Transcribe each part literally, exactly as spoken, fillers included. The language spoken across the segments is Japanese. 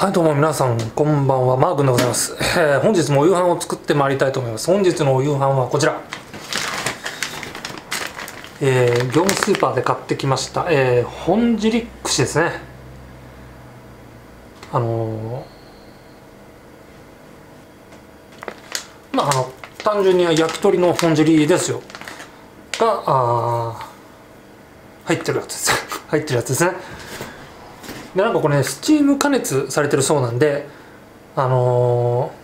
はい、どうも皆さんこんばんは、マー君でございます。えー、本日もお夕飯を作ってまいりたいと思います。本日のお夕飯はこちら、えー、業務スーパーで買ってきました、えー、本尻串ですね。あのー、まああの単純に焼き鳥の本尻ですよがあ入ってるやつです入ってるやつですね。でなんかこれ、ね、スチーム加熱されてるそうなんで、あのー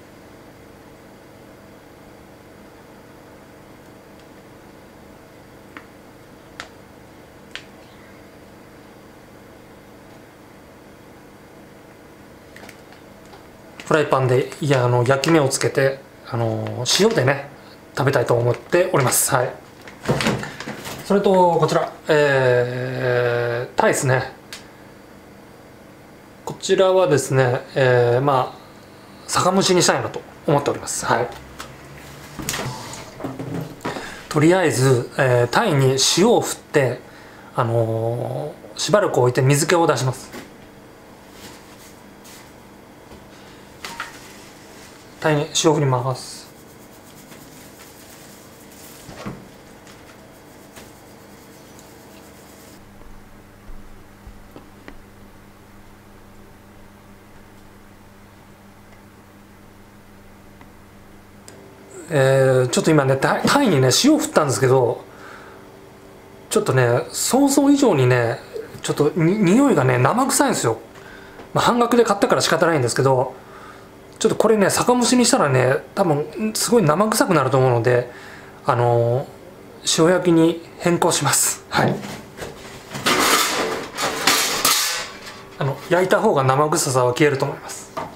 フライパンでいやあの焼き目をつけて、あのー、塩でね食べたいと思っております。はい。それとこちら、えー、タイですね。こちらはですね、えー、まあ酒蒸しにしたいなと思っております。はい。とりあえず、えー、タイに塩を振って、あのー、しばらく置いて水気を出します。タイに塩振ります。えー、ちょっと今ねタイ、タイにね塩振ったんですけど、ちょっとね想像以上にねちょっとに匂いがね生臭いんですよ。まあ、半額で買ったから仕方ないんですけど、ちょっとこれね酒蒸しにしたらね多分すごい生臭くなると思うので、あのー、塩焼きに変更します。はい。あの焼いた方が生臭さは消えると思います。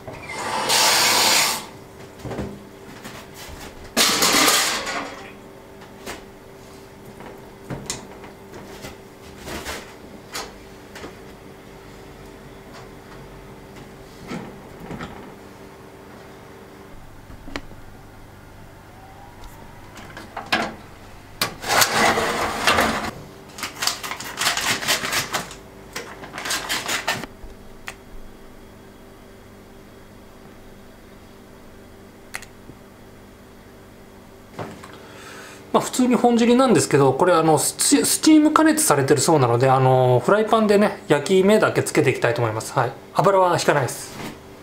まあ、普通に本尻なんですけど、これあのスチ、スチーム加熱されてるそうなので、あのフライパンでね焼き目だけつけていきたいと思います。はい。油は引かないです。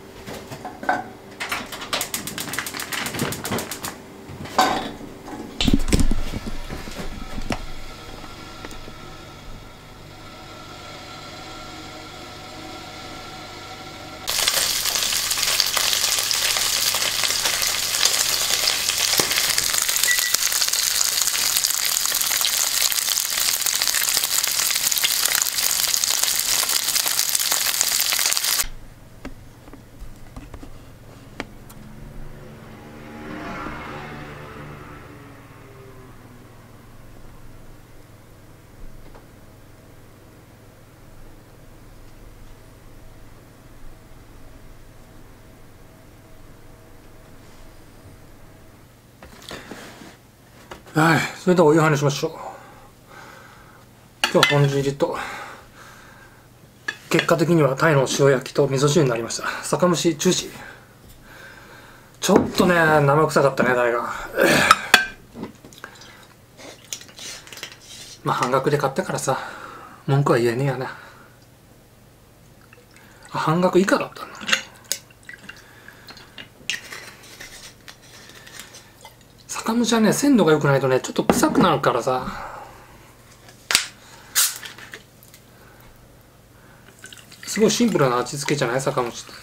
はい、それではお夕飯にしましょう。今日は本尻と、結果的にはタイの塩焼きと味噌汁になりました。酒蒸し中止。ちょっとね生臭かったねタイが。まあ半額で買ったからさ文句は言えねえやな。あ、半額以下だったんだ。酒蒸しはね鮮度が良くないとねちょっと臭くなるからさ。すごいシンプルな味付けじゃない酒蒸しって。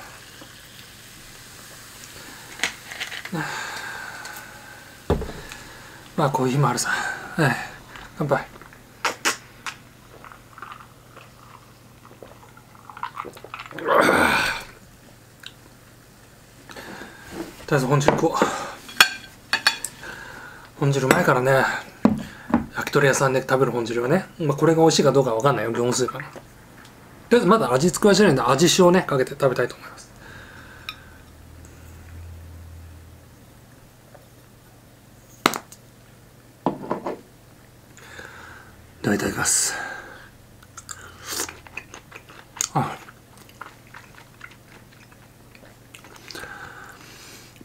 まあこういう日もあるさ。はい、乾杯。とりあえず本汁食おう。本汁うまいからね、焼き鳥屋さんで食べる本汁はね、まあ、これが美味しいかどうかわかんないよ、業務スーパーの。とりあえずまだ味付けはしてないんで味塩ねかけて食べたいと思います。ではいただきます。あ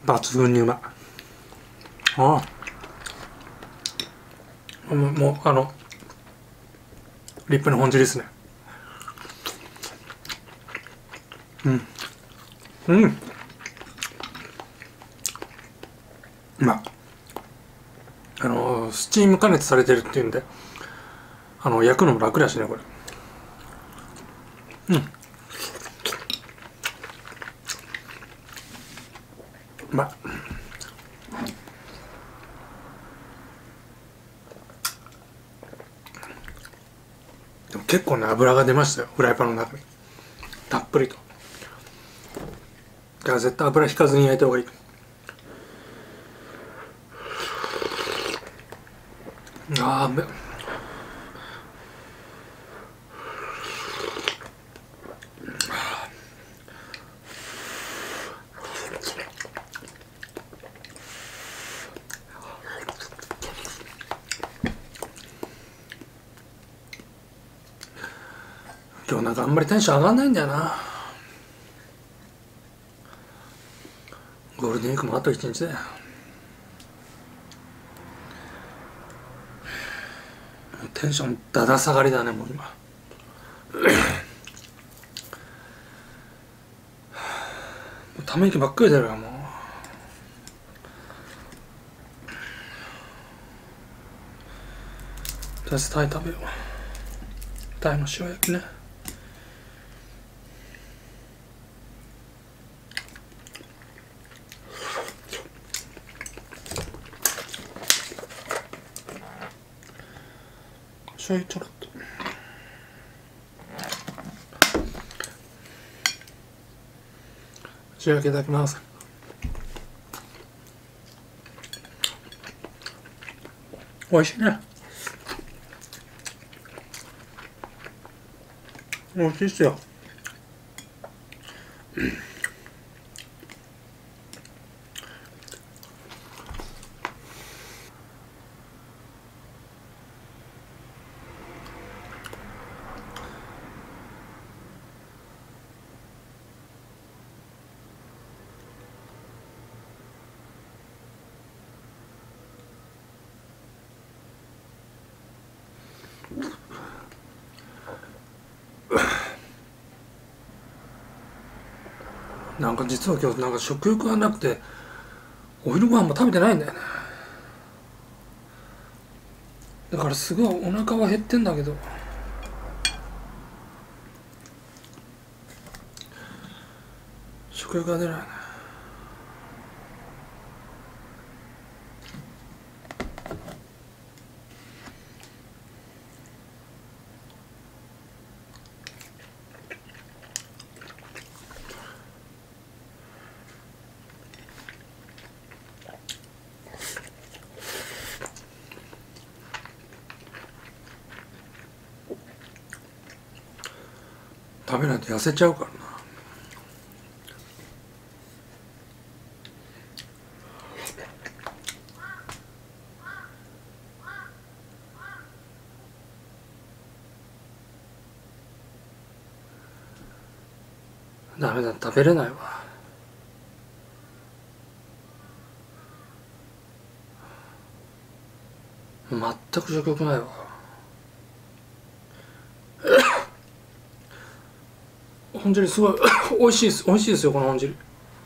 抜群にうまい。ああもう、もうあの立派な本汁ですね。うんうん、まああのスチーム加熱されてるっていうんで、あの焼くのも楽だしねこれ。うん、まあでも結構ね油が出ましたよ、フライパンの中にたっぷりと。だから絶対油引かずに焼いた方がいい。ああめ今日なんかあんまりテンション上がんないんだよな。ゴールデンウィークもあと一日だよ。テンションだだ下がりだねもう今。もうため息ばっかり出るよもう。とりあえずタイ食べよう。タイの塩焼きね。醤油ちょろっと。塩焼きいただきます。美味しいね。美味しいっすよ。なんか実は今日なんか食欲がなくてお昼ご飯も食べてないんだよね。だからすごいお腹は減ってんだけど食欲が出ないね。食べないと痩せちゃうからな。ダメだ、食べれないわ。全く食欲ないわ。本汁すごい美味しいです。美味しいですよこの本汁。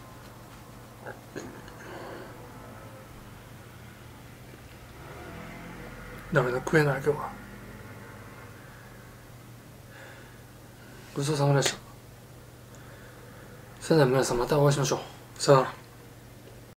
ダメだ、食えない今日は。ごちそうさまでした。それでは皆さんまたお会いしましょう。さよなら。